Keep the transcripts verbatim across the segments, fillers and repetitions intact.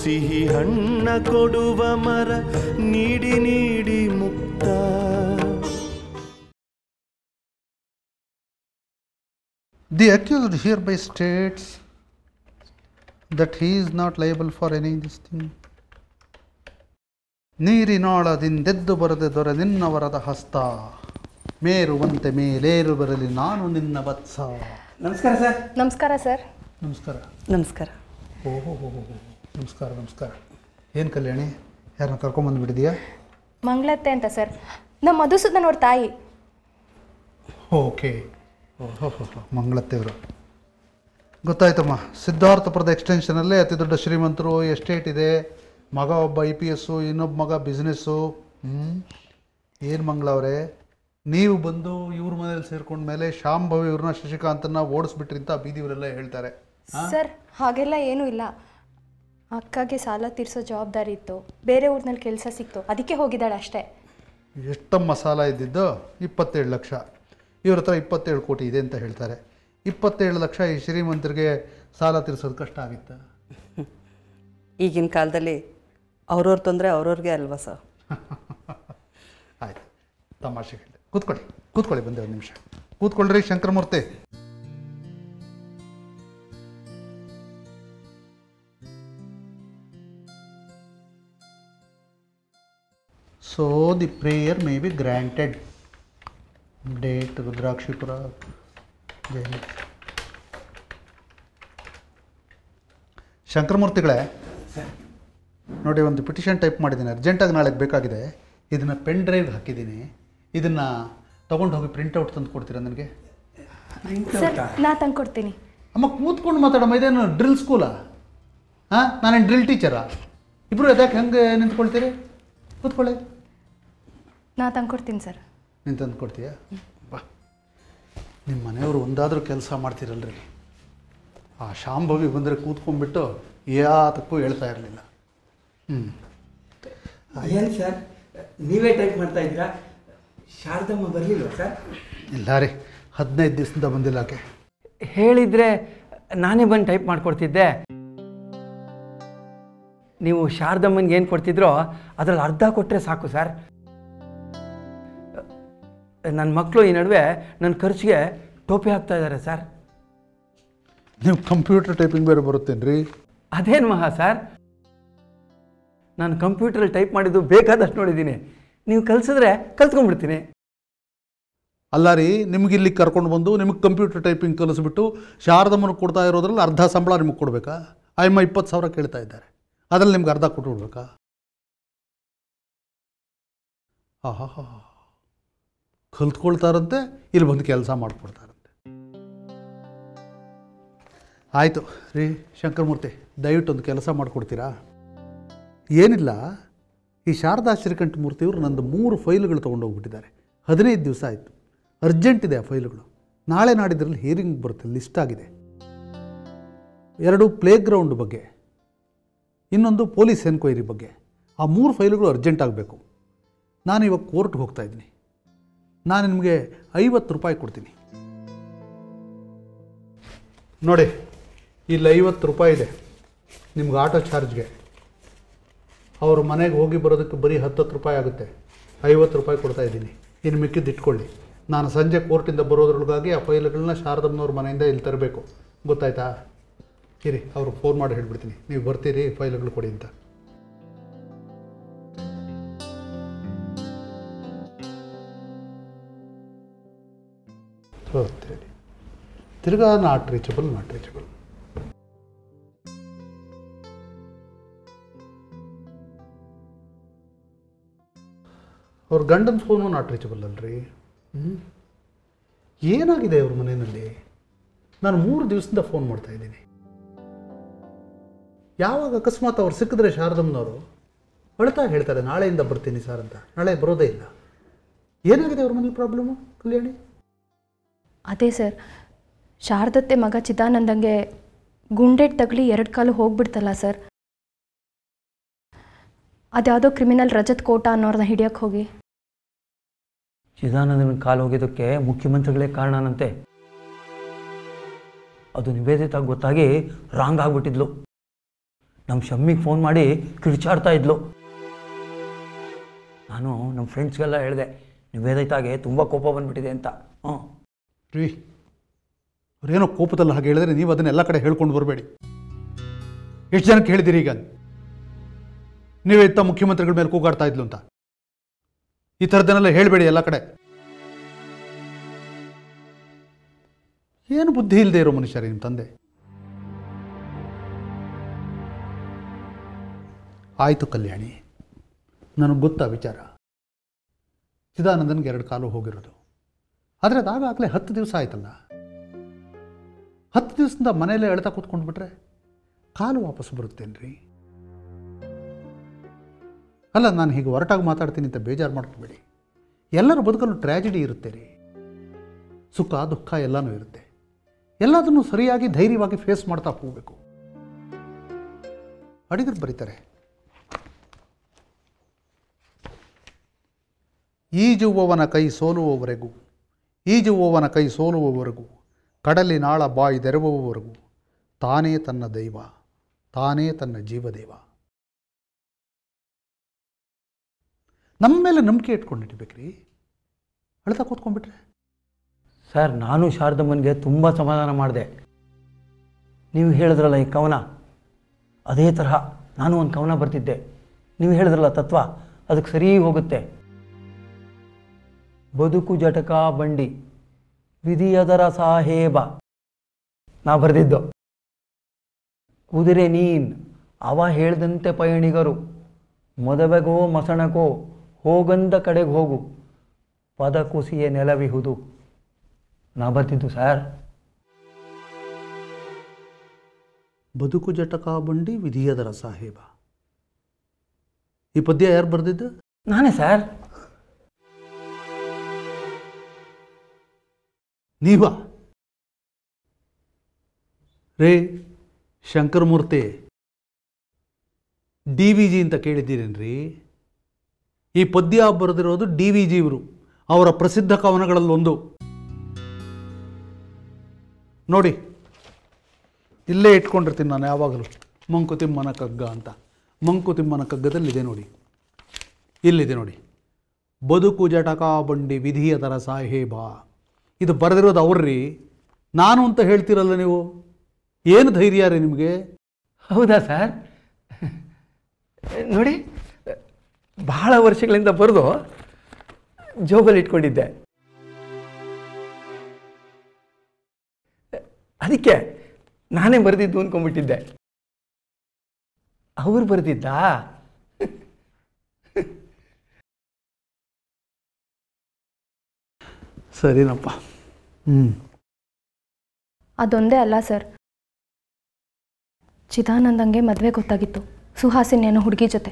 ಸಿಹಿ ಹಣ್ಣ ಕೊಡುವ ಮರ ನೀಡಿ ನೀಡಿ ಮುಕ್ತ. The accused hereby states that he is not liable for any this thing. ನೀರಿನಾಳದಿಂದೆದ್ದು ಬರದೆ ದೊರೆ ನಿನ್ನ ವರದ ಹಸ್ತ, ಮೇರುವಂತೆ ಮೇಲೇರು ಬರಲಿ ನಾನು ನಿನ್ನ ವತ್ಸ. ನಮಸ್ಕಾರ ಸರ್. ನಮಸ್ಕಾರ ಸರ್. ನಮಸ್ಕಾರ. ನಮಸ್ಕಾರ. ಓಹೋ ಹೋ ಹೋ ನಮಸ್ಕಾರ ನಮಸ್ಕಾರ. ಏನು ಕಲ್ಯಾಣಿ, ಯಾರನ್ನ ಕರ್ಕೊಂಬಂದುಬಿಟ್ಟಿದೆಯಾ? ಮಂಗಳತ್ತೆ ಅಂತ ಸರ್, ನಮ್ಮ ಮಧುಸೂದನ್ ಅವ್ರ ತಾಯಿ. ಓಕೆ. ಓಹೋ ಹೋ ಮಂಗಳತ್ತೆಯವರು ಗೊತ್ತಾಯ್ತಮ್ಮ. ಸಿದ್ಧಾರ್ಥಪುರದ ಎಕ್ಸ್ಟೆನ್ಷನಲ್ಲೇ ಅತಿ ದೊಡ್ಡ ಶ್ರೀಮಂತರು, ಎಸ್ಟೇಟ್ ಇದೆ, ಮಗ ಒಬ್ಬ ಐ ಪಿ ಎಸ್ಸು, ಇನ್ನೊಬ್ಬ ಮಗ ಬಿಸ್ನೆಸ್ಸು. ಹ್ಞೂ ಏನು ಮಂಗಳ ಅವರೇ, ನೀವು ಬಂದು ಇವ್ರ ಮನೇಲಿ ಸೇರ್ಕೊಂಡ ಮೇಲೆ ಶಾಂಭವಿ ಇವ್ರನ್ನ ಶಶಿಕಾಂತನ್ನ ಓಡಿಸ್ಬಿಟ್ರಿ ಅಂತ ಬೀದಿಯವರೆಲ್ಲ ಹೇಳ್ತಾರೆ. ಸರ್ ಹಾಗೆಲ್ಲ ಏನೂ ಇಲ್ಲ. ಅಕ್ಕಗೆ ಸಾಲ ತೀರಿಸೋ ಜವಾಬ್ದಾರಿ ಇತ್ತು, ಬೇರೆ ಊರಿನಲ್ಲಿ ಕೆಲಸ ಸಿಕ್ತು, ಅದಕ್ಕೆ ಹೋಗಿದ್ದಾಳೆ ಅಷ್ಟೇ. ಎಷ್ಟಮ್ಮ ಸಾಲ ಇದ್ದಿದ್ದು? ಇಪ್ಪತ್ತೇಳು ಲಕ್ಷ. ಇವ್ರ ಹತ್ರ ಇಪ್ಪತ್ತೇಳು ಕೋಟಿ ಇದೆ ಅಂತ ಹೇಳ್ತಾರೆ. ಇಪ್ಪತ್ತೇಳು ಲಕ್ಷ ಈ ಶ್ರೀಮಂತರಿಗೆ ಸಾಲ ತೀರಿಸೋದು ಕಷ್ಟ ಆಗಿತ್ತ? ಈಗಿನ ಕಾಲದಲ್ಲಿ ಅವ್ರವ್ರ ತೊಂದರೆ ಅವ್ರವ್ರಿಗೆ ಅಲ್ವಾ ಸರ್? ಆಯ್ತು, ತಮಾಷೆ ಹೇಳಿದೆ. ಕೂತ್ಕೊಳ್ಳಿ ಕೂತ್ಕೊಳ್ಳಿ ಬಂದೆ ಒಂದು ನಿಮಿಷ ಕೂತ್ಕೊಳ್ಳ್ರಿ Shankaramurthy. So the prayer may be granted. Date Rudrakshipura ಜೈಲು. ಶಂಕರಮೂರ್ತಿಗಳೇ ನೋಡಿ, ಒಂದು ಪಿಟಿಷನ್ ಟೈಪ್ ಮಾಡಿದ್ದೀನಿ, ಅರ್ಜೆಂಟಾಗಿ ನಾಳೆಗೆ ಬೇಕಾಗಿದೆ. ಇದನ್ನು ಪೆನ್ ಡ್ರೈವ್ ಹಾಕಿದ್ದೀನಿ, ಇದನ್ನು ತೊಗೊಂಡು ಹೋಗಿ ಪ್ರಿಂಟೌಟ್ ತಂದು ಕೊಡ್ತೀರಾ ನನಗೆ? ಸರ್ ನಾ ತಂದು ಕೊಡ್ತೀನಿ. ಅಮ್ಮ ಕೂತ್ಕೊಂಡು ಮಾತಾಡಮ್ಮ, ಇದೇನು ಡ್ರಿಲ್ ಸ್ಕೂಲಾ? ಹಾಂ, ನಾನೇನು ಡ್ರಿಲ್ ಟೀಚರಾ? ಇಬ್ಬರು ಅದಕ್ಕೆ ಹೆಂಗೆ ನಿಂತ್ಕೊಳ್ತೀರಿ? ಕೂತ್ಕೊಳ್ಳಿ. ನಾ ತಂದು ಕೊಡ್ತೀನಿ ಸರ್. ನೀನು ತಂದು ಕೊಡ್ತೀಯಾ? ಬಾ, ನಿಮ್ಮ ಮನೆಯವರು ಒಂದಾದರೂ ಕೆಲಸ ಮಾಡ್ತಿರಲ್ರಿ. ಆ ಶಾಂಭವಿ ಬಂದರೆ ಕೂತ್ಕೊಂಡ್ಬಿಟ್ಟು ಯಾತಕ್ಕೂ ಹೇಳ್ತಾ ಇರಲಿಲ್ಲ. ಹ್ಞೂ ಏನು ಸರ್, ನೀವೇ ಟೈಪ್ ಮಾಡ್ತಾ ಇದ್ದೀರಾ? ಶಾರದಮ್ಮ ಬರಲಿಲ್ವ ಸರ್? ಇಲ್ಲ ರೀ, ಹದಿನೈದು ದಿವಸದಿಂದ ಬಂದಿಲ್ಲ ಆಕೆ. ಹೇಳಿದರೆ ನಾನೇ ಬಂದು ಟೈಪ್ ಮಾಡಿಕೊಡ್ತಿದ್ದೆ. ನೀವು ಶಾರದಮ್ಮನಿಗೆ ಏನು ಕೊಡ್ತಿದ್ರೋ ಅದರಲ್ಲಿ ಅರ್ಧ ಕೊಟ್ಟರೆ ಸಾಕು ಸರ್. ನನ್ನ ಮಕ್ಕಳು ಈ ನಡುವೆ ನನ್ನ ಖರ್ಚಿಗೆ ಟೋಪಿ ಹಾಕ್ತಾ ಇದ್ದಾರೆ ಸರ್. ನೀವು ಕಂಪ್ಯೂಟರ್ ಟೈಪಿಂಗ್ ಬೇರೆ ಬರುತ್ತೇನು ರೀ? ಅದೇನು ಮಹಾ ಸರ್, ನಾನು ಕಂಪ್ಯೂಟ್ರಲ್ಲಿ ಟೈಪ್ ಮಾಡಿದ್ದು ಬೇಕಾದಷ್ಟು ನೋಡಿದ್ದೀನಿ. ನೀವು ಕಲಿಸಿದ್ರೆ ಕಲ್ತ್ಕೊಂಡ್ಬಿಡ್ತೀನಿ. ಅಲ್ಲ ರೀ, ನಿಮ್ಗೆ ಇಲ್ಲಿ ಕರ್ಕೊಂಡು ಬಂದು ನಿಮಗೆ ಕಂಪ್ಯೂಟರ್ ಟೈಪಿಂಗ್ ಕಲಿಸ್ಬಿಟ್ಟು ಶಾರದಮ್ಮನಿಗೆ ಕೊಡ್ತಾ ಇರೋದ್ರಲ್ಲಿ ಅರ್ಧ ಸಂಬಳ ನಿಮಗೆ ಕೊಡಬೇಕಾ? ಅಯ್ಯಮ್ಮ ಇಪ್ಪತ್ತು ಸಾವಿರ ಕೇಳ್ತಾ ಇದ್ದಾರೆ, ಅದರಲ್ಲಿ ನಿಮ್ಗೆ ಅರ್ಧ ಕೊಟ್ಟು ಬಿಡ್ಬೇಕಾ? ಆಹಾ ಹಾ, ಕಲ್ತ್ಕೊಳ್ತಾರಂತೆ, ಇಲ್ಲಿ ಬಂದು ಕೆಲಸ ಮಾಡಿಕೊಡ್ತಾರಂತೆ. ಆಯಿತು ರೀ ಶಂಕರಮೂರ್ತಿ, ದಯವಿಟ್ಟು ಒಂದು ಕೆಲಸ ಮಾಡಿಕೊಡ್ತೀರಾ? ಏನಿಲ್ಲ, ಈ ಶಾರದಾ ಶ್ರೀಕಂಠ ಮೂರ್ತಿಯವರು ನಂದು ಮೂರು ಫೈಲ್ಗಳು ತೊಗೊಂಡೋಗ್ಬಿಟ್ಟಿದ್ದಾರೆ. ಹದಿನೈದು ದಿವಸ ಆಯಿತು, ಅರ್ಜೆಂಟ್ ಇದೆ ಆ ಫೈಲ್ಗಳು. ನಾಳೆ ನಾಡಿದ್ರಲ್ಲಿ ಹಿಯರಿಂಗ್ ಬರುತ್ತೆ, ಲಿಸ್ಟ್ ಆಗಿದೆ. ಎರಡು ಪ್ಲೇ ಗ್ರೌಂಡ್ ಬಗ್ಗೆ, ಇನ್ನೊಂದು ಪೊಲೀಸ್ ಎನ್ಕ್ವೈರಿ ಬಗ್ಗೆ. ಆ ಮೂರು ಫೈಲ್ಗಳು ಅರ್ಜೆಂಟ್ ಆಗಬೇಕು. ನಾನು ಇವಾಗ ಕೋರ್ಟ್ಗೆ ಹೋಗ್ತಾಯಿದ್ದೀನಿ. ನಾನು ನಿಮಗೆ ಐವತ್ತು ರೂಪಾಯಿ ಕೊಡ್ತೀನಿ ನೋಡಿ. ಇಲ್ಲಿ ಐವತ್ತು ರೂಪಾಯಿ ಇದೆ ನಿಮ್ಗೆ ಆಟೋ ಚಾರ್ಜ್ಗೆ. ಅವ್ರ ಮನೆಗೆ ಹೋಗಿ ಬರೋದಕ್ಕೆ ಬರೀ ಹತ್ತತ್ತು ರೂಪಾಯಿ ಆಗುತ್ತೆ. ಐವತ್ತು ರೂಪಾಯಿ ಕೊಡ್ತಾಯಿದ್ದೀನಿ, ಇನ್ನು ಮಿಕ್ಕಿದ್ದು ಇಟ್ಕೊಳ್ಳಿ. ನಾನು ಸಂಜೆ ಕೋರ್ಟಿಂದ ಬರೋದ್ರೊಳಗಾಗಿ ಆ ಫೈಲ್ಗಳನ್ನ ಶಾರದಮ್ಮನವ್ರ ಮನೆಯಿಂದ ಇಲ್ಲಿ ತರಬೇಕು, ಗೊತ್ತಾಯ್ತಾ? ಇರಿ, ಅವ್ರಿಗೆ ಫೋನ್ ಮಾಡಿ ಹೇಳ್ಬಿಡ್ತೀನಿ, ನೀವು ಬರ್ತೀರಿ ಫೈಲ್ಗಳು ಕೊಡಿ ಅಂತ. ಅಂತೇಳಿ ತಿರ್ಗಾ ನಾಟ್ ರೀಚಬಲ್ ನಾಟ್ ರೀಚಬಲ್. ಅವ್ರ ಗಂಡನ ಫೋನು ನಾಟ್ ರೀಚಬಲ್ ಅಲ್ರಿ. ಹ್ಞೂ ಏನಾಗಿದೆ ಅವ್ರ ಮನೆಯಲ್ಲಿ? ನಾನು ಮೂರು ದಿವಸದಿಂದ ಫೋನ್ ಮಾಡ್ತಾ ಇದ್ದೀನಿ. ಯಾವಾಗ ಅಕಸ್ಮಾತ್ ಅವ್ರು ಸಿಕ್ಕಿದ್ರೆ ಶಾರದಮ್ಮನವರು ಅಳ್ತಾ ಹೇಳ್ತಾರೆ, ನಾಳೆಯಿಂದ ಬರ್ತೀನಿ ಸರ್ ಅಂತ. ನಾಳೆ ಬರೋದೇ ಇಲ್ಲ. ಏನಾಗಿದೆ ಅವ್ರ ಮನೇಲಿ ಪ್ರಾಬ್ಲಮ್ಮು ಕಲ್ಯಾಣಿ? ಅದೇ ಸರ್, ಶಾರದತ್ತೆ ಮಗ ಚಿದಾನಂದಂಗೆ ಗುಂಡೆಟ್ ತಗಲಿ ಎರಡು ಕಾಲು ಹೋಗ್ಬಿಡ್ತಲ್ಲ ಸರ್. ಅದ್ಯಾವುದೋ ಕ್ರಿಮಿನಲ್ ರಜತ್ ಕೋಟ ಅನ್ನೋರನ್ನ ಹಿಡಿಯೋಕ್ಕೆ ಹೋಗಿ ಚಿದಾನಂದನ ಕಾಲು ಹೋಗಿದ್ದಕ್ಕೆ ಮುಖ್ಯಮಂತ್ರಿಗಳೇ ಕಾರಣನಂತೆ. ಅದು ನಿವೇದಿತ ಗೊತ್ತಾಗಿ ರಾಂಗ್ ಆಗಿಬಿಟ್ಟಿದ್ಲು. ನಮ್ಮ ಶಮ್ಮಿಗೆ ಫೋನ್ ಮಾಡಿ ಕಿರ್ಚಾಡ್ತಾ ಇದ್ಲು. ನಾನು ನಮ್ಮ ಫ್ರೆಂಡ್ಸ್ಗೆಲ್ಲ ಹೇಳಿದೆ, ನಿವೇದಿತಾಗೆ ತುಂಬ ಕೋಪ ಬಂದುಬಿಟ್ಟಿದೆ ಅಂತ. ಹ್ಞೂ ರೀ, ಅವ್ರೇನೋ ಕೋಪದಲ್ಲಿ ಹಾಗೆ ಹೇಳಿದ್ರೆ ನೀವು ಅದನ್ನೆಲ್ಲ ಕಡೆ ಹೇಳ್ಕೊಂಡು ಬರಬೇಡಿ. ಎಷ್ಟು ಜನಕ್ಕೆ ಹೇಳಿದಿರಿ ಈಗ? ನಿವೇದಿತಾ ಮುಖ್ಯಮಂತ್ರಿಗಳ ಮೇಲೆ ಕೂಗಾಡ್ತಾ ಇದ್ಲು ಅಂತ. ಈ ಥರದನ್ನೆಲ್ಲ ಹೇಳಬೇಡಿ ಎಲ್ಲ ಕಡೆ. ಏನು ಬುದ್ಧಿ ಇಲ್ಲದೆ ಇರೋ ಮನುಷ್ಯರೇ ನಿಮ್ಮ ತಂದೆ. ಆಯಿತು ಕಲ್ಯಾಣಿ, ನನಗೆ ಗೊತ್ತಾ ವಿಚಾರ. ಚಿದಾನಂದನ್ಗೆ ಎರಡು ಕಾಲು ಹೋಗಿರೋದು. ಆದರೆ ಅದಾಗಲೇ ಹತ್ತು ದಿವಸ ಆಯ್ತಲ್ಲ. ಹತ್ತು ದಿವಸದಿಂದ ಮನೆಯಲ್ಲೇ ಎಳ್ತಾ ಕೂತ್ಕೊಂಡ್ಬಿಟ್ರೆ ಕಾಲು ವಾಪಸ್ ಬರುತ್ತೇನ್ರಿ? ಅಲ್ಲ, ನಾನು ಹೀಗೆ ಹೊರಟಾಗಿ ಮಾತಾಡ್ತೀನಿ ಅಂತ ಬೇಜಾರು ಮಾಡ್ಕೊಬೇಡಿ. ಎಲ್ಲರ ಬದುಕಲ್ಲೂ ಟ್ರ್ಯಾಜಿಡಿ ಇರುತ್ತೆ ರೀ. ಸುಖ ದುಃಖ ಎಲ್ಲನೂ ಇರುತ್ತೆ. ಎಲ್ಲದನ್ನು ಸರಿಯಾಗಿ ಧೈರ್ಯವಾಗಿ ಫೇಸ್ ಮಾಡ್ತಾ ಹೋಗಬೇಕು. ಅಡಿಗರು ಬರೀತಾರೆ, ಈಜುವವನ ಕೈ ಸೋಲುವವರೆಗೂ, ಈಜುವವನ ಕೈ ಸೋಲುವವರೆಗೂ, ಕಡಲಿನಾಳ ಬಾಯಿ ತೆರವುವವರೆಗೂ ತಾನೇ ತನ್ನ ದೈವ, ತಾನೇ ತನ್ನ ಜೀವದೇವ. ನಮ್ಮ ಮೇಲೆ ನಂಬಿಕೆ ಇಟ್ಕೊಂಡಿರ್ಬೇಕ್ರಿ. ಅಳ್ತಾ ಕೂತ್ಕೊಂಡ್ಬಿಟ್ರೆ ಸರ್, ನಾನು ಶಾರದಮ್ಮನಿಗೆ ತುಂಬ ಸಮಾಧಾನ ಮಾಡಿದೆ. ನೀವು ಹೇಳಿದ್ರಲ್ಲ ಈ ಕವನ, ಅದೇ ತರಹ ನಾನು ಒಂದು ಕವನ ಬರ್ತಿದ್ದೆ. ನೀವು ಹೇಳಿದ್ರಲ್ಲ ತತ್ವ, ಅದಕ್ಕೆ ಸರಿ ಹೋಗುತ್ತೆ. ಬದುಕು ಜಟಕ ಬಂಡಿ ವಿಧಿಯದರ ಸಾಹೇಬ ನಾ ಬರೆದಿದ್ದು. ಕುದುರೆ ನೀನ್ ಅವ ಹೇಳ್ದಂತೆ ಪಯಣಿಗರು, ಮದುವೆಗೋ ಮಸಣಕೋ ಹೋಗಂದ ಕಡೆಗೆ ಹೋಗು, ಪದ ಕುಸಿಯೇ ನೆಲವಿಹುದು ನಾ ಬರ್ತಿದ್ದು ಸರ್. ಬದುಕು ಜಟಕ ಬಂಡಿ ವಿಧಿಯದರ ಸಾಹೇಬ. ಈ ಪದ್ಯ ಯಾರು ಬರೆದಿದ್ದು? ನಾನೇ ಸರ್. ನೀವಾ? ರೇ ಶಂಕರಮೂರ್ತಿ, ಡಿ ವಿ ಜಿ ಅಂತ ಕೇಳಿದ್ದೀರೇನ್ರಿ? ಈ ಪದ್ಯ ಬರೆದಿರೋದು ಡಿ ವಿ ಜಿ ಇವರು, ಅವರ ಪ್ರಸಿದ್ಧ ಕವನಗಳಲ್ಲೊಂದು. ನೋಡಿ, ಇಲ್ಲೇ ಇಟ್ಕೊಂಡಿರ್ತೀನಿ ನಾನು ಯಾವಾಗಲೂ, ಮಂಕುತಿಮ್ಮನ ಕಗ್ಗ ಅಂತ. ಮಂಕುತಿಮ್ಮನ ಕಗ್ಗದಲ್ಲಿದೆ ನೋಡಿ, ಇಲ್ಲಿದೆ ನೋಡಿ, ಬದುಕು ಜಟಕ ಬಂಡಿ ವಿಧಿಯದರ ಸಾಹೇಬ. ಇದು ಬರೆದಿರೋದು ಅವ್ರಿ, ನಾನು ಅಂತ ಹೇಳ್ತೀರಲ್ಲ ನೀವು. ಏನು ಧೈರ್ಯ ರೀ ನಿಮಗೆ? ಹೌದಾ ಸರ್? ನೋಡಿ, ಬಹಳ ವರ್ಷಗಳಿಂದ ಬರೆದು ಜೋಬಲ್ಲಿ ಇಟ್ಕೊಂಡಿದ್ದೆ. ಅದಕ್ಕೆ ನಾನೇ ಬರೆದಿದ್ದು ಅಂದ್ಕೊಂಡ್ಬಿಟ್ಟಿದ್ದೆ. ಅವ್ರು ಬರೆದಿದ್ದಾ? ಸರಿನಪ್ಪ. ಹ್ಞೂ ಅದೊಂದೇ ಅಲ್ಲ ಸರ್, ಚಿದಾನಂದಂಗೆ ಮದುವೆ ಗೊತ್ತಾಗಿತ್ತು ಸುಹಾಸಿನಿ ಅನ್ನೋ ಹುಡುಗಿ ಜೊತೆ.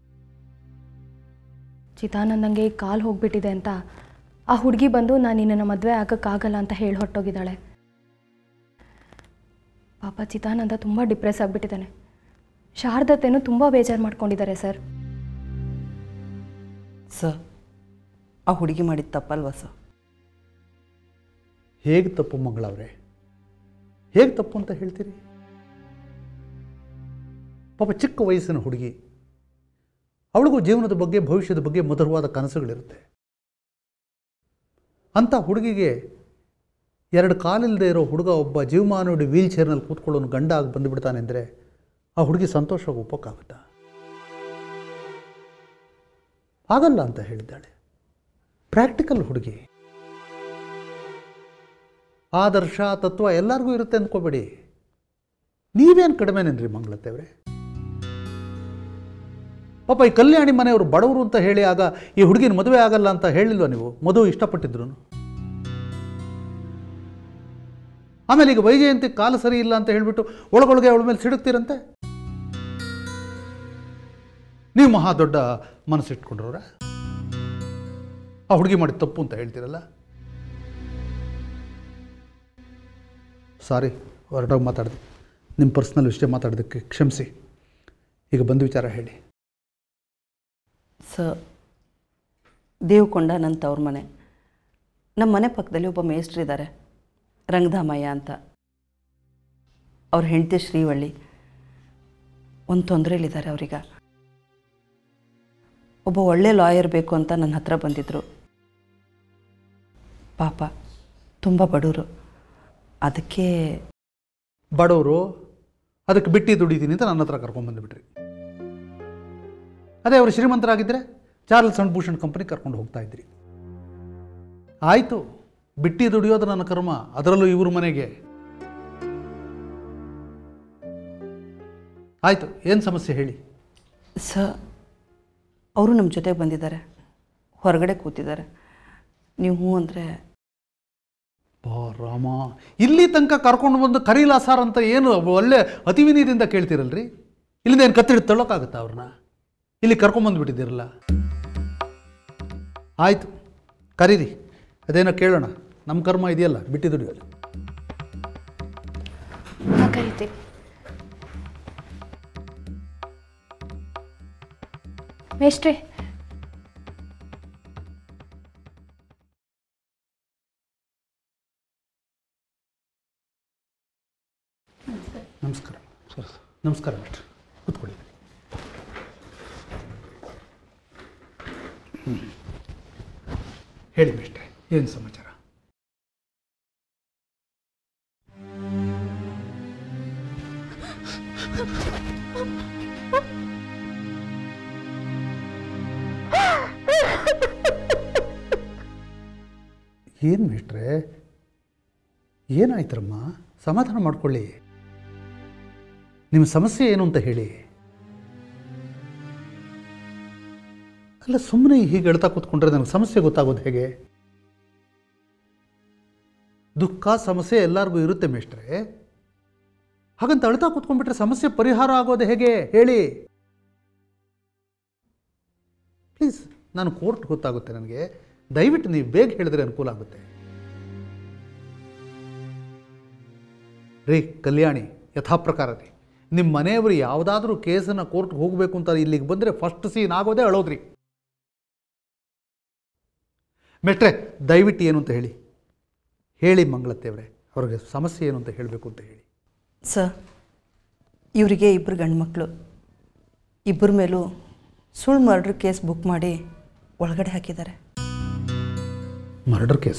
ಚಿದಾನಂದಂಗೆ ಈಗ ಕಾಲು ಹೋಗ್ಬಿಟ್ಟಿದೆ ಅಂತ ಆ ಹುಡುಗಿ ಬಂದು ನಾನು ನಿನ್ನ ಮದುವೆ ಆಗೋಕ್ಕಾಗಲ್ಲ ಅಂತ ಹೇಳಿ ಹೊರಟೋಗಿದ್ದಾಳೆ. ಪಾಪ ಚಿದಾನಂದ ತುಂಬ ಡಿಪ್ರೆಸ್ ಆಗಿಬಿಟ್ಟಿದ್ದಾನೆ. ಶಾರದತ್ತೇನು ತುಂಬ ಬೇಜಾರು ಮಾಡ್ಕೊಂಡಿದ್ದಾರೆ ಸರ್. ಸರ್, ಆ ಹುಡುಗಿ ಮಾಡಿದ ತಪ್ಪಲ್ವಾ ಸರ್? ಹೇಗೆ ತಪ್ಪು ಮಂಗಳವ್ರೆ? ಹೇಗೆ ತಪ್ಪು ಅಂತ ಹೇಳ್ತೀರಿ? ಪಾಪ ಚಿಕ್ಕ ವಯಸ್ಸಿನ ಹುಡುಗಿ, ಅವಳಿಗೂ ಜೀವನದ ಬಗ್ಗೆ ಭವಿಷ್ಯದ ಬಗ್ಗೆ ಮಧುರವಾದ ಕನಸುಗಳಿರುತ್ತೆ. ಅಂಥ ಹುಡುಗಿಗೆ ಎರಡು ಕಾಲಿಲ್ಲದೆ ಇರೋ ಹುಡುಗ ಒಬ್ಬ ಜೀವಮಾನೋಡಿ ವೀಲ್ ಚೇರ್ನಲ್ಲಿ ಕೂತ್ಕೊಳ್ಳೋನು ಗಂಡ ಆಗಿ ಬಂದುಬಿಡ್ತಾನೆ ಅಂದರೆ ಆ ಹುಡುಗಿ ಸಂತೋಷವಾಗಿ ಒಪ್ಪಕ್ಕಾಗುತ್ತಾ? ಆಗಲ್ಲ ಅಂತ ಹೇಳಿದ್ದಾಳೆ. ಪ್ರಾಕ್ಟಿಕಲ್ ಹುಡುಗಿ. ಆದರ್ಶ ತತ್ವ ಎಲ್ಲರಿಗೂ ಇರುತ್ತೆ ಅಂದ್ಕೋಬೇಡಿ. ನೀವೇನು ಕಡಿಮೆನೇನ್ರಿ ಮಂಗಳತ್ತೇವ್ರೆ? ಪಾಪ ಈ ಕಲ್ಯಾಣಿ ಮನೆಯವರು ಬಡವರು ಅಂತ ಹೇಳಿ ಆಗ ಈ ಹುಡುಗಿನ ಮದುವೆ ಆಗಲ್ಲ ಅಂತ ಹೇಳಿಲ್ವ ನೀವು? ಮದುವೆ ಇಷ್ಟಪಟ್ಟಿದ್ರು. ಆಮೇಲೆ ಈಗ ವೈಜಯಂತಿ ಕಾಲ ಸರಿ ಇಲ್ಲ ಅಂತ ಹೇಳಿಬಿಟ್ಟು ಒಳಗೊಳಗೆ ಅವಳ ಮೇಲೆ ಸಿಡುತ್ತೀರಂತೆ. ನೀವು ಮಹಾ ದೊಡ್ಡ ಮನಸ್ಸಿಟ್ಕೊಂಡ್ರವ್ರ? ಆ ಹುಡುಗಿ ಮಾಡಿದ ತಪ್ಪು ಅಂತ ಹೇಳ್ತೀರಲ್ಲ. ಸಾರಿ, ಹೊರಟೋಗಿ ಮಾತಾಡಿದೆ. ನಿಮ್ಮ ಪರ್ಸ್ನಲ್ ವಿಷಯ ಮಾತಾಡೋದಕ್ಕೆ ಕ್ಷಮಿಸಿ. ಈಗ ಬಂದು ವಿಚಾರ ಹೇಳಿ. ಸರ್, ದೇವಕೊಂಡ ನನ್ನ ತವ್ರ ಮನೆ. ನಮ್ಮ ಮನೆ ಪಕ್ಕದಲ್ಲಿ ಒಬ್ಬ ಮೇಸ್ಟ್ರಿದ್ದಾರೆ, ರಂಗಧಾಮಯ್ಯ ಅಂತ. ಅವ್ರ ಹೆಂಡತಿ ಶ್ರೀವಳ್ಳಿ. ಒಂದು ತೊಂದರೆಯಲ್ಲಿದ್ದಾರೆ ಅವರೀಗ. ಒಬ್ಬ ಒಳ್ಳೆ ಲಾಯರ್ ಬೇಕು ಅಂತ ನನ್ನ ಹತ್ರ ಬಂದಿದ್ದರು. ಪಾಪ ತುಂಬ ಬಡವರು. ಅದಕ್ಕೆ ಬಡವರು ಅದಕ್ಕೆ ಬಿಟ್ಟು ದುಡಿತೀನಿ ಅಂತ ನನ್ನ ಹತ್ರ ಕರ್ಕೊಂಡ್ಬಂದುಬಿಟ್ರಿ. ಅದೇ ಅವರು ಶ್ರೀಮಂತರಾಗಿದ್ದರೆ ಚಾರ್ಲ್ಸ್ ಅಂಡ್ ಭೂಷಣ್ ಕಂಪನಿ ಕರ್ಕೊಂಡು ಹೋಗ್ತಾ ಇದ್ರಿ. ಆಯಿತು, ಬಿಟ್ಟು ದುಡಿಯೋದು ನನ್ನ ಕರ್ಮ, ಅದರಲ್ಲೂ ಇವ್ರ ಮನೆಗೆ. ಆಯಿತು, ಏನು ಸಮಸ್ಯೆ ಹೇಳಿ. ಸ ಅವರು ನಮ್ಮ ಜೊತೆಗೆ ಬಂದಿದ್ದಾರೆ, ಹೊರಗಡೆ ಕೂತಿದ್ದಾರೆ. ನೀವು ಹ್ಞೂ ಅಂದರೆ. ಬಾ ರಾಮ, ಇಲ್ಲಿ ತನಕ ಕರ್ಕೊಂಡು ಬಂದು ಕರೀಲಾ ಸಾರ್ ಅಂತ ಏನು ಒಳ್ಳೆ ಅತಿವಿನಯದಿಂದ ಕೇಳ್ತಿರಲ್ರಿ. ಇಲ್ಲಿಂದ ಏನು ಕತ್ತಿಡಿ ತಳ್ಳೋಕ್ಕಾಗುತ್ತಾ ಅವ್ರನ್ನ? ಇಲ್ಲಿ ಕರ್ಕೊಂಬಂದುಬಿಟ್ಟಿದ್ದೀರಲ್ಲ. ಆಯಿತು, ಕರೀರಿ, ಅದೇನೋ ಕೇಳೋಣ. ನಮ್ಮ ಕರ್ಮ ಇದೆಯಲ್ಲ, ಬಿಟ್ಟು ದುಡಿಯೋದು. ಕರಿತೀವಿ. ಮೇಷ್ಟ್ರೆ, ನಮಸ್ಕಾರ. ಸರ್ ನಮಸ್ಕಾರ ಮೇಷ್ಟ್ರೆ, ಕೂತ್ಕೊಳ್ಳಿ. ಹ್ಞೂ ಹೇಳಿ ಮೇಷ್ಟ್ರೆ, ಏನು ಸಮಾಚಾರ? ಏನು ಮೇಷ್ಟ್ರೆ, ಏನಾಯ್ತರಮ್ಮ? ಸಮಾಧಾನ ಮಾಡ್ಕೊಳ್ಳಿ. ನಿಮ್ಮ ಸಮಸ್ಯೆ ಏನು ಅಂತ ಹೇಳಿ. ಅಲ್ಲ, ಸುಮ್ಮನೆ ಹೀಗೆ ಹೇಳ್ತಾ ಕೂತ್ಕೊಂಡ್ರೆ ನನಗೆ ಸಮಸ್ಯೆ ಗೊತ್ತಾಗೋದು ಹೇಗೆ? ದುಃಖ ಸಮಸ್ಯೆ ಎಲ್ಲರಿಗೂ ಇರುತ್ತೆ ಮೇಷ್ಟ್ರೆ. ಹಾಗಂತ ಅಳ್ತಾ ಕೂತ್ಕೊಂಡ್ಬಿಟ್ರೆ ಸಮಸ್ಯೆ ಪರಿಹಾರ ಆಗೋದು ಹೇಗೆ ಹೇಳಿ? ಪ್ಲೀಸ್, ನಾನು ಕೋರ್ಟ್ ಗೊತ್ತಾಗುತ್ತೆ ನನಗೆ. ದಯವಿಟ್ಟು ನೀವು ಬೇಗ ಹೇಳಿದ್ರೆ ಅನುಕೂಲ ಆಗುತ್ತೆ. ರೀ ಕಲ್ಯಾಣಿ, ಯಥಾಪ್ರಕಾರ ರೀ, ನಿಮ್ಮ ಮನೆಯವರು ಯಾವುದಾದ್ರೂ ಕೇಸನ್ನು ಕೋರ್ಟ್ಗೆ ಹೋಗಬೇಕು ಅಂತ ಇಲ್ಲಿಗೆ ಬಂದರೆ ಫಸ್ಟ್ ಸೀನ್ ಆಗೋದೇ ಅಳೋದ್ರಿ. ಮೇಷ್ಟ್ರೆ, ದಯವಿಟ್ಟು ಏನು ಅಂತ ಹೇಳಿ ಹೇಳಿ ಮಂಗಳತ್ತೇವ್ರೆ, ಅವ್ರಿಗೆ ಸಮಸ್ಯೆ ಏನು ಅಂತ ಹೇಳಬೇಕು ಅಂತ ಹೇಳಿ. ಸರ್, ಇವರಿಗೆ ಇಬ್ಬರು ಗಂಡು ಮಕ್ಕಳು. ಇಬ್ಬರ ಮೇಲೂ ಸುಳ್ಳು ಮರ್ಡ್ರ್ ಕೇಸ್ ಬುಕ್ ಮಾಡಿ ಒಳಗಡೆ ಹಾಕಿದ್ದಾರೆ. ಮರ್ಡರ್ ಕೇಸ?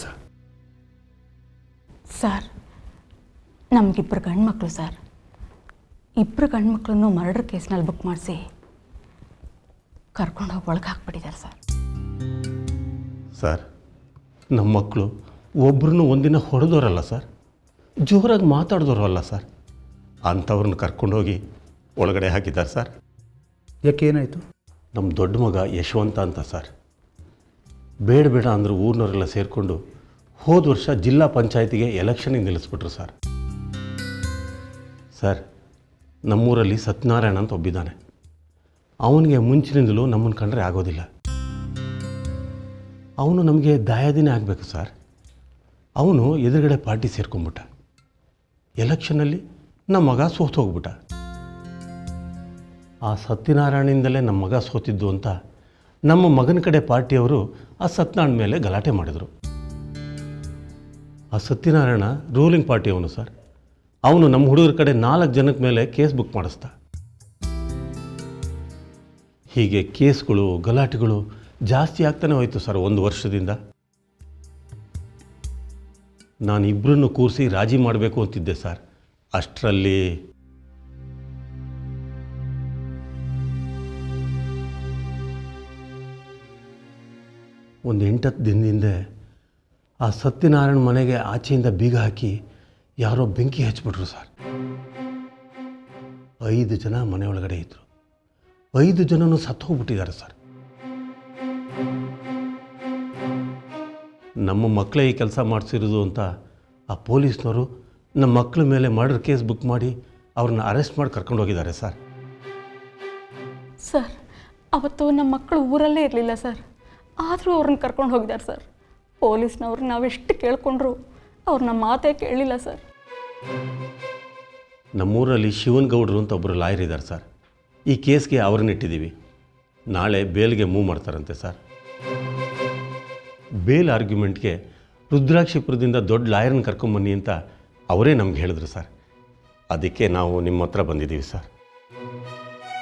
ಸರ್, ನಮಗಿಬ್ಬರು ಗಂಡು ಮಕ್ಕಳು ಸರ್. ಇಬ್ಬರು ಗಂಡು ಮಕ್ಕಳನ್ನು ಮರ್ಡರ್ ಕೇಸ್ನಲ್ಲಿ ಬುಕ್ ಮಾಡಿಸಿ ಕರ್ಕೊಂಡು ಹೋಗಿ ಒಳಗೆ ಹಾಕ್ಬಿಟ್ಟಿದ್ದಾರೆ ಸರ್. ಸರ್, ನಮ್ಮ ಮಕ್ಕಳು ಒಬ್ಬರನ್ನು ಒಂದಿನ ಹೊಡೆದೋರಲ್ಲ ಸರ್, ಜೋರಾಗಿ ಮಾತಾಡಿದವರು ಅಲ್ಲ ಸರ್. ಅಂಥವ್ರನ್ನ ಕರ್ಕೊಂಡೋಗಿ ಒಳಗಡೆ ಹಾಕಿದ್ದಾರೆ ಸರ್. ಯಾಕೆ, ಏನಾಯಿತು? ನಮ್ಮ ದೊಡ್ಡ ಮಗ ಯಶವಂತ ಅಂತ ಸರ್, ಬೇಡ ಬೇಡ ಅಂದರು ಊರಿನವರೆಲ್ಲ ಸೇರಿಕೊಂಡು ಹೋದ ವರ್ಷ ಜಿಲ್ಲಾ ಪಂಚಾಯತಿಗೆ ಎಲೆಕ್ಷನಿಗೆ ನಿಲ್ಲಿಸ್ಬಿಟ್ರು ಸರ್. ಸರ್, ನಮ್ಮೂರಲ್ಲಿ ಸತ್ಯನಾರಾಯಣ ಅಂತ ಒಬ್ಬಿದ್ದಾನೆ. ಅವನಿಗೆ ಮುಂಚಿನಿಂದಲೂ ನಮ್ಮನ್ನು ಕಂಡ್ರೆ ಆಗೋದಿಲ್ಲ. ಅವನು ನಮಗೆ ದಾಯಾದಿನೇ ಆಗಬೇಕು ಸರ್. ಅವನು ಎದುರುಗಡೆ ಪಾರ್ಟಿ ಸೇರ್ಕೊಂಡ್ಬಿಟ್ಟ. ಎಲೆಕ್ಷನಲ್ಲಿ ನಮ್ಮ ಮಗ ಸೋತು ಹೋಗ್ಬಿಟ್ಟ. ಆ ಸತ್ಯನಾರಾಯಣಿಂದಲೇ ನಮ್ಮ ಮಗ ಸೋತಿದ್ದು ಅಂತ ನಮ್ಮ ಮಗನ ಕಡೆ ಪಾರ್ಟಿಯವರು ಆ ಸತ್ಯನಾರಾಯಣ ಮೇಲೆ ಗಲಾಟೆ ಮಾಡಿದರು. ಆ ಸತ್ಯನಾರಾಯಣ ರೂಲಿಂಗ್ ಪಾರ್ಟಿಯವನು ಸರ್. ಅವನು ನಮ್ಮ ಹುಡುಗರ ಕಡೆ ನಾಲ್ಕು ಜನಕ್ಕೆ ಮೇಲೆ ಕೇಸ್ ಬುಕ್ ಮಾಡಿಸ್ದ. ಹೀಗೆ ಕೇಸ್ಗಳು ಗಲಾಟೆಗಳು ಜಾಸ್ತಿ ಆಗ್ತಾನೆ ಹೋಯಿತು ಸರ್ ಒಂದು ವರ್ಷದಿಂದ. ನಾನು ಇಬ್ಬರನ್ನು ಕೂರಿಸಿ ರಾಜಿ ಮಾಡಬೇಕು ಅಂತಿದ್ದೆ ಸರ್. ಅಷ್ಟರಲ್ಲಿ ಒಂದು ಎಂಟತ್ತು ದಿನದಿಂದ ಆ ಸತ್ಯನಾರಾಯಣ ಮನೆಗೆ ಆಚೆಯಿಂದ ಬೀಗ ಹಾಕಿ ಯಾರೋ ಬೆಂಕಿ ಹಚ್ಬಿಟ್ರು ಸರ್. ಐದು ಜನ ಮನೆಯೊಳಗಡೆ ಇದ್ದರು. ಐದು ಜನನೂ ಸತ್ತು ಹೋಗ್ಬಿಟ್ಟಿದ್ದಾರೆ ಸರ್. ನಮ್ಮ ಮಕ್ಕಳೇ ಈ ಕೆಲಸ ಮಾಡಿಸಿರೋದು ಅಂತ ಆ ಪೊಲೀಸ್ನವರು ನಮ್ಮ ಮಕ್ಕಳ ಮೇಲೆ ಮರ್ಡರ್ ಕೇಸ್ ಬುಕ್ ಮಾಡಿ ಅವ್ರನ್ನ ಅರೆಸ್ಟ್ ಮಾಡಿ ಕರ್ಕೊಂಡು ಹೋಗಿದ್ದಾರೆ ಸರ್. ಸರ್, ಅವತ್ತು ನಮ್ಮ ಮಕ್ಕಳು ಊರಲ್ಲೇ ಇರಲಿಲ್ಲ ಸರ್. ಆದರೂ ಅವ್ರನ್ನ ಕರ್ಕೊಂಡು ಹೋಗಿದ್ದಾರೆ ಸರ್. ಪೊಲೀಸ್ನವ್ರು ನಾವೆಷ್ಟು ಕೇಳ್ಕೊಂಡ್ರು ಅವ್ರು ನಮ್ಮ ಮಾತೇ ಕೇಳಲಿಲ್ಲ ಸರ್. ನಮ್ಮೂರಲ್ಲಿ ಶಿವನಗೌಡರು ಅಂತ ಒಬ್ಬರು ಲಾಯರ್ ಇದ್ದಾರೆ ಸರ್. ಈ ಕೇಸ್ಗೆ ಅವ್ರನ್ನ ಇಟ್ಟಿದ್ದೀವಿ. ನಾಳೆ ಬೇಲ್ಗೆ ಮೂವ್ ಮಾಡ್ತಾರಂತೆ ಸರ್. ಬೇಲ್ ಆರ್ಗ್ಯುಮೆಂಟ್ಗೆ ರುದ್ರಾಕ್ಷಿಪುರದಿಂದ ದೊಡ್ಡ ಲಾಯರ್ನ ಕರ್ಕೊಂಬನ್ನಿ ಅಂತ ಅವರೇ ನಮ್ಗೆ ಹೇಳಿದ್ರು ಸರ್. ಅದಕ್ಕೆ ನಾವು ನಿಮ್ಮ ಹತ್ರ ಬಂದಿದ್ದೀವಿ ಸರ್.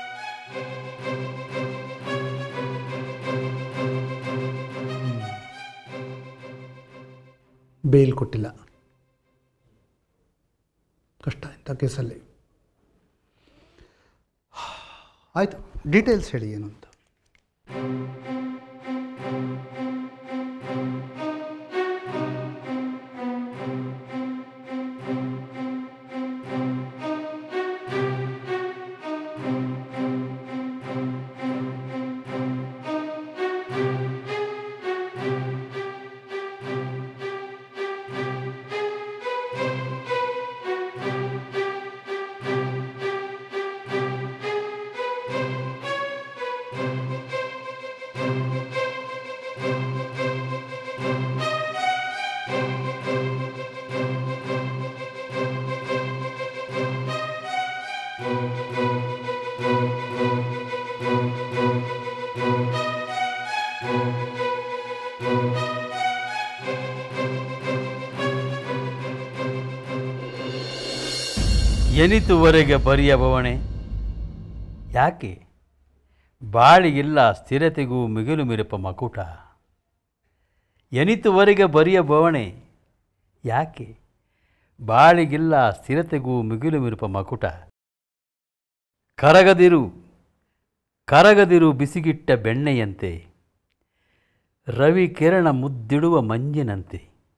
ಬೇಲ್ ಕೊಟ್ಟಿಲ್ಲ. ಕಷ್ಟ ಇಂಥ ಕೇಸಲ್ಲಿ. ಆಯಿತು, ಡೀಟೇಲ್ಸ್ ಹೇಳಿ ಏನು ಅಂತ. ಎನಿತುವರೆಗೆ ಬರಿಯ ಬವಣೆ ಯಾಕೆ ಬಾಳಿಗಿಲ್ಲ ಸ್ಥಿರತೆಗೂ ಮಿಗಿಲು ಮಿರಪ ಮಕುಟ. ಎನಿತುವರೆಗೆ ಬರಿಯ ಬವಣೆ ಯಾಕೆ ಬಾಳಿಗಿಲ್ಲ ಸ್ಥಿರತೆಗೂ ಮಿಗಿಲು ಮಿರಪ ಮಕುಟ. ಕರಗದಿರು ಕರಗದಿರು ಬಿಸಿಗಿಟ್ಟ ಬೆಣ್ಣೆಯಂತೆ, ರವಿ ಕಿರಣ ಮುದ್ದಿಡುವ ಮಂಜಿನಂತೆ,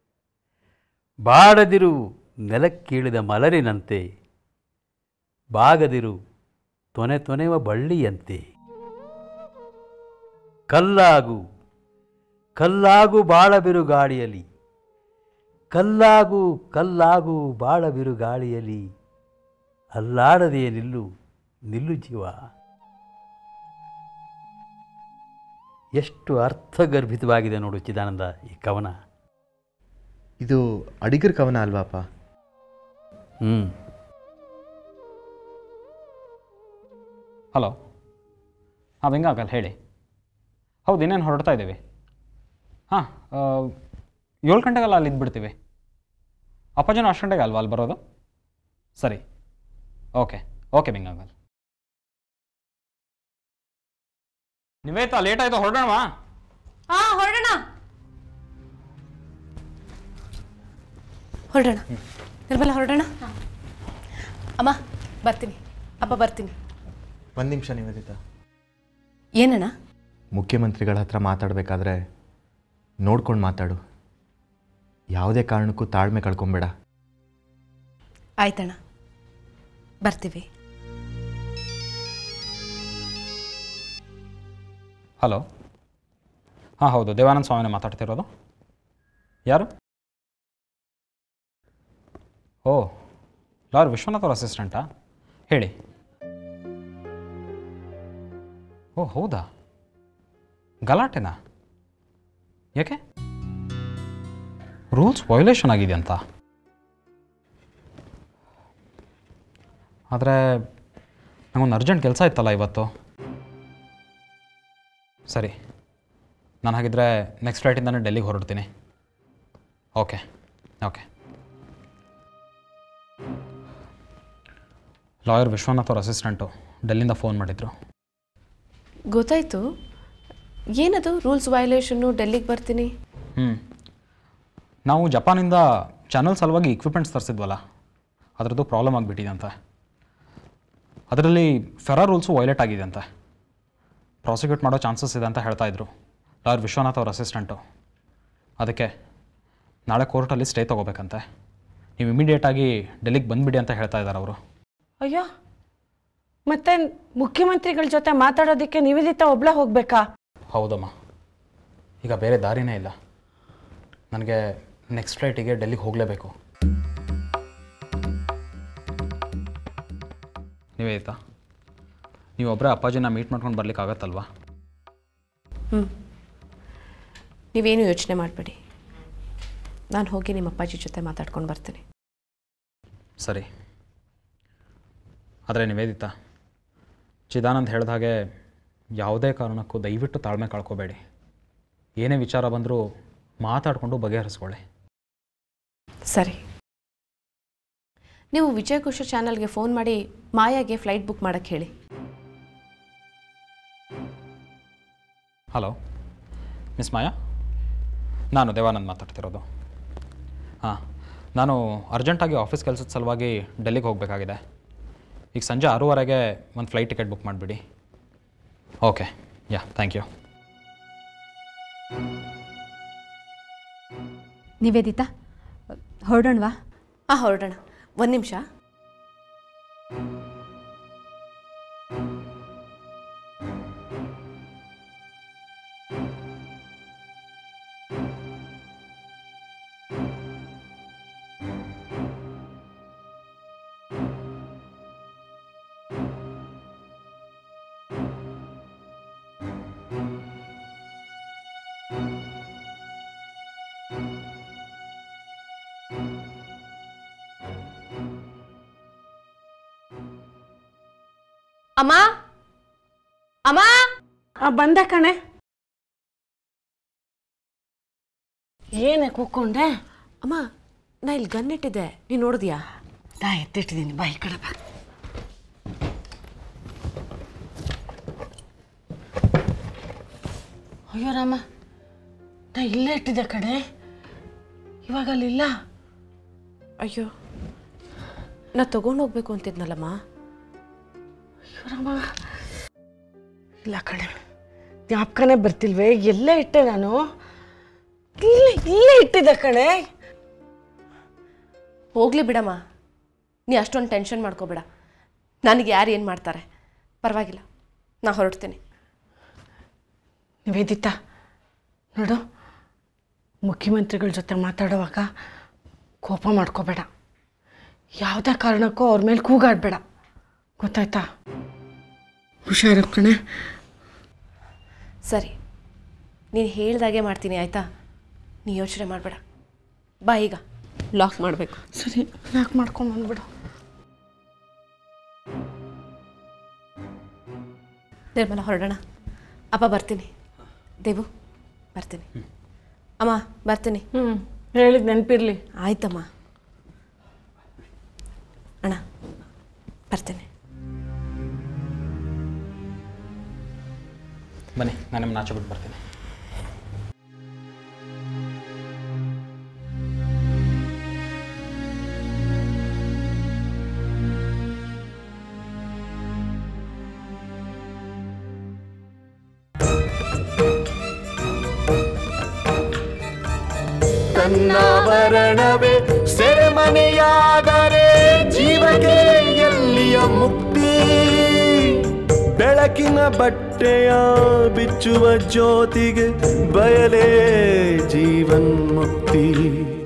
ಬಾಡದಿರು ನೆಲಕ್ಕೀಳಿದ ಮಲರಿನಂತೆ, ಬಾಗದಿರು ತೊನೆ ತೊನೆವ ಬಳ್ಳಿಯಂತೆ. ಕಲ್ಲಾಗು ಕಲ್ಲಾಗು ಬಾಳ ಬಿರುಗಾಳಿಯಲಿ, ಕಲ್ಲಾಗು ಕಲ್ಲಾಗು ಬಾಳ ಬಿರುಗಾಳಿಯಲಿ, ಅಲ್ಲಾಡದೆಯೇ ನಿಲ್ಲು ನಿಲ್ಲು ಜೀವ. ಎಷ್ಟು ಅರ್ಥಗರ್ಭಿತವಾಗಿದೆ ನೋಡು ಚಿದಾನಂದ ಈ ಕವನ. ಇದು ಅಡಿಗರ ಕವನ ಅಲ್ವಾಪ್ಪ? ಹ್ಞೂ. ಹಲೋ, ಹಾಂ ಬೆಂಗಾಗಲ್ಲ ಹೇಳಿ. ಹೌದು, ಇನ್ನೇನು ಹೊರಡ್ತಾ ಇದ್ದೀವಿ. ಹಾಂ, ಏಳು ಗಂಟೆಗೆಲ್ಲ ಅಲ್ಲಿ ಇದ್ಬಿಡ್ತೀವಿ. ಅಪ್ಪಾಜಿನೂ ಅಷ್ಟು ಗಂಟೆಗೆ ಅಲ್ವಾ ಅಲ್ಲಿ ಬರೋದು? ಸರಿ, ಓಕೆ ಓಕೆ ಬೆಂಗಾಗಲ್ಲ. ನಿವೇತಾ ಲೇಟ್ ಆಯಿತು, ಹೊರಡೋಣವಾ? ಹಾಂ ಹೊರಡೋಣ ಹೊರಡೋಣ ನಿರ್ಮಲ ಹೊರಡೋಣ. ಅಮ್ಮ ಬರ್ತೀನಿ, ಅಪ್ಪ ಬರ್ತೀನಿ. ಒಂದು ನಿಮಿಷ ನಿವೇದಿತಾ. ಏನಣ್ಣ? ಮುಖ್ಯಮಂತ್ರಿಗಳ ಹತ್ರ ಮಾತಾಡಬೇಕಾದ್ರೆ ನೋಡ್ಕೊಂಡು ಮಾತಾಡು. ಯಾವುದೇ ಕಾರಣಕ್ಕೂ ತಾಳ್ಮೆ ಕಳ್ಕೊಂಬೇಡ. ಆಯ್ತಣ್ಣ, ಬರ್ತೀವಿ. ಹಲೋ, ಹಾಂ ಹೌದು, ದೇವಾನಂದ ಸ್ವಾಮಿನೇ ಮಾತಾಡ್ತಿರೋದು. ಯಾರು? ಓ, ಲಾರ್ ವಿಶ್ವನಾಥ್ ಅವ್ರ ಅಸಿಸ್ಟೆಂಟಾ? ಹೇಳಿ. ಓ ಹೌದಾ, ಗಲಾಟೆನಾ? ಯಾಕೆ? ರೂಲ್ಸ್ ವೈಲೇಷನ್ ಆಗಿದೆ ಅಂತ? ಆದರೆ ನನಗೊಂದು ಅರ್ಜೆಂಟ್ ಕೆಲಸ ಇತ್ತಲ್ಲ ಇವತ್ತು. ಸರಿ, ನಾನು ಹಾಗಿದ್ರೆ ನೆಕ್ಸ್ಟ್ ಫ್ಲೈಟಿಂದನೇ ಡೆಲ್ಲಿಗೆ ಹೊರಡ್ತೀನಿ. Okay okay. ಲಾಯರ್ ವಿಶ್ವನಾಥ್ ಅವ್ರ ಅಸಿಸ್ಟೆಂಟು ಡೆಲ್ಲಿಂದ ಫೋನ್ ಮಾಡಿದರು. ಗೊತ್ತಾಯಿತು. ಏನದು ರೂಲ್ಸ್ ವೈಲೇಷನ್ನು? ಡೆಲ್ಲಿಗೆ ಬರ್ತೀನಿ. ಹ್ಞೂ, ನಾವು ಜಪಾನಿಂದ ಚಾನಲ್ ಸಲುವಾಗಿ ಇಕ್ವಿಪ್ಮೆಂಟ್ಸ್ ತರಿಸಿದ್ವಲ್ಲ, ಅದರದ್ದು ಪ್ರಾಬ್ಲಮ್ ಆಗಿಬಿಟ್ಟಿದೆ ಅಂತ. ಅದರಲ್ಲಿ ಫೆರಾ ರೂಲ್ಸು ವೈಲೇಟ್ ಆಗಿದೆ ಅಂತ, ಪ್ರಾಸಿಕ್ಯೂಟ್ ಮಾಡೋ ಚಾನ್ಸಸ್ ಇದೆ ಅಂತ ಹೇಳ್ತಾಯಿದ್ರು ಲಾಯರ್ ವಿಶ್ವನಾಥ್ ಅವ್ರ ಅಸಿಸ್ಟೆಂಟು. ಅದಕ್ಕೆ ನಾಳೆ ಕೋರ್ಟಲ್ಲಿ ಸ್ಟೇ ತೊಗೋಬೇಕಂತೆ. ನೀವು ಇಮಿಡಿಯೇಟಾಗಿ ಡೆಲ್ಲಿಗೆ ಬಂದುಬಿಡಿ ಅಂತ ಹೇಳ್ತಾ ಇದ್ದಾರೆ ಅವರು. ಅಯ್ಯೋ, ಮತ್ತೆ ಮುಖ್ಯಮಂತ್ರಿಗಳ ಜೊತೆ ಮಾತಾಡೋದಕ್ಕೆ ನಿವೇದಿತಾ ಒಬ್ಬಳೇ ಹೋಗಬೇಕಾ? ಹೌದಮ್ಮ, ಈಗ ಬೇರೆ ದಾರಿನೇ ಇಲ್ಲ. ನನಗೆ ನೆಕ್ಸ್ಟ್ ಫ್ಲೈಟಿಗೆ ಡೆಲ್ಲಿಗೆ ಹೋಗಲೇಬೇಕು. ನಿವೇದಿತಾ, ನೀವೊಬ್ಬರೇ ಅಪ್ಪಾಜಿನ ಮೀಟ್ ಮಾಡ್ಕೊಂಡು ಬರ್ಲಿಕ್ಕೆ ಆಗತ್ತಲ್ವಾ? ಹ್ಞೂ, ನೀವೇನು ಯೋಚನೆ ಮಾಡಬೇಡಿ, ನಾನು ಹೋಗಿ ನಿಮ್ಮ ಅಪ್ಪಾಜಿ ಜೊತೆ ಮಾತಾಡ್ಕೊಂಡು ಬರ್ತೀನಿ. ಸರಿ. ಆದರೆ ನಿವೇದಿತಾ, ಚಿದಾನಂದ್ ಹೇಳಿದ ಹಾಗೆ ಯಾವುದೇ ಕಾರಣಕ್ಕೂ ದಯವಿಟ್ಟು ತಾಳ್ಮೆ ಕಳ್ಕೊಬೇಡಿ. ಏನೇ ವಿಚಾರ ಬಂದರೂ ಮಾತಾಡಿಕೊಂಡು ಬಗೆಹರಿಸ್ಕೊಳ್ಳಿ. ಸರಿ. ನೀವು ವಿಜಯಕೋಶ ಚಾನಲ್ಗೆ ಫೋನ್ ಮಾಡಿ ಮಾಯಾಗೆ ಫ್ಲೈಟ್ ಬುಕ್ ಮಾಡೋಕ್ಕೆ ಹೇಳಿ. ಹಲೋ ಮಿಸ್ ಮಾಯಾ, ನಾನು ದೇವಾನಂದ್ ಮಾತಾಡ್ತಿರೋದು. ಹಾಂ, ನಾನು ಅರ್ಜೆಂಟಾಗಿ ಆಫೀಸ್ ಕೆಲಸದ ಸಲುವಾಗಿ ಡೆಲ್ಲಿಗೆ ಹೋಗಬೇಕಾಗಿದೆ. ಈಗ ಸಂಜೆ ಆರೂವರೆಗೆ ಒಂದು ಫ್ಲೈಟ್ ಟಿಕೆಟ್ ಬುಕ್ ಮಾಡಿಬಿಡಿ. Okay, yeah, thank you. Nivedita, ಹೊರಡೋಣವಾ? ಹಾಂ, ಹೊರಡೋಣ. ಒಂದು ನಿಮಿಷ. ಅಮ್ಮ ಅಮ್ಮ ಬಂದೆ ಕಣೆ. ಏನೇ ಕೂತ್ಕೊಂಡೆ? ಅಮ್ಮ, ನಾ ಇಲ್ಲಿ ಗನ್ ಇಟ್ಟಿದ್ದೆ, ನೀನು ನೋಡಿದ್ಯಾ? ನಾ ಎತ್ತಿಟ್ಟಿದ್ದೀನಿ, ಬಾ ಈ ಕಡೆ ಬಾ. ಅಯ್ಯೋ ರಾಮ, ನಾ ಇಲ್ಲೇ ಇಟ್ಟಿದ್ದೆ ಕಡೆ, ಇವಾಗ ಅಲ್ಲಿಲ್ಲ. ಅಯ್ಯೋ, ನಾ ತಗೊಂಡು ಹೋಗ್ಬೇಕು ಅಂತಿದ್ನಲ್ಲಮ್ಮ. ರಾಮ, ಇಲ್ಲ ಕಣೆ, ಜ್ಞಾಪಕನೇ ಬರ್ತಿಲ್ವೇ? ಎಲ್ಲೇ ಇಟ್ಟೆ ನಾನು? ಇಲ್ಲೇ ಇಲ್ಲೇ ಇಟ್ಟಿದ್ದೆ ಕಣೆ. ಹೋಗ್ಲಿ ಬಿಡಮ್ಮ, ನೀ ಅಷ್ಟೊಂದು ಟೆನ್ಷನ್ ಮಾಡ್ಕೋಬೇಡ. ನನಗೆ ಯಾರು ಏನು ಮಾಡ್ತಾರೆ, ಪರವಾಗಿಲ್ಲ, ನಾ ಹೊರಡ್ತೀನಿ. ನಿವೇದಿತಾ, ನೋಡು, ಮುಖ್ಯಮಂತ್ರಿಗಳ ಜೊತೆ ಮಾತಾಡುವಾಗ ಕೋಪ ಮಾಡ್ಕೋಬೇಡ. ಯಾವುದೇ ಕಾರಣಕ್ಕೂ ಅವ್ರ ಮೇಲೆ ಕೂಗಾಡಬೇಡ, ಗೊತ್ತಾಯ್ತಾ? ಹುಷಾರ ಕಣೆ. ಸರಿ, ನೀನು ಹೇಳ್ದಾಗೆ ಮಾಡ್ತೀನಿ, ಆಯಿತಾ? ನೀ ಯೋಚನೆ ಮಾಡಬೇಡ. ಬಾ, ಈಗ ಲಾಕ್ ಮಾಡಬೇಕು. ಸರಿ, ಲಾಕ್ ಮಾಡ್ಕೊಂಡು ಬಂದ್ಬಿಡು. ನಿರ್ಮಲ, ಹೊರಡೋಣ. ಅಪ್ಪ ಬರ್ತೀನಿ. ದೇವು ಬರ್ತೀನಿ. ಅಮ್ಮ ಬರ್ತೀನಿ. ಹ್ಞೂ, ಹೇಳಿದ ನೆನಪಿರಲಿ. ಆಯ್ತಮ್ಮ. ಅಣ್ಣ ಬರ್ತೀನಿ. ಬನ್ನಿ, ನಾನು ನಿಮ್ಮನ್ನ ಆಚೆ ಬಿಟ್ಟು ಬರ್ತೀನಿ. ತನ್ನಾವರಣವೇ ಸೆರೆಮನೆಯಾದರೆ ಜೀವಕ್ಕೆ ಎಲ್ಲಿಯ ಮುಕ್ತಿ? ಬೆಳಕಿನ ಬಟ್ಟೆಯ ಬಿಚ್ಚುವ ಜ್ಯೋತಿಗೆ ಬಯಲೇ ಜೀವನ್ಮುಕ್ತಿ.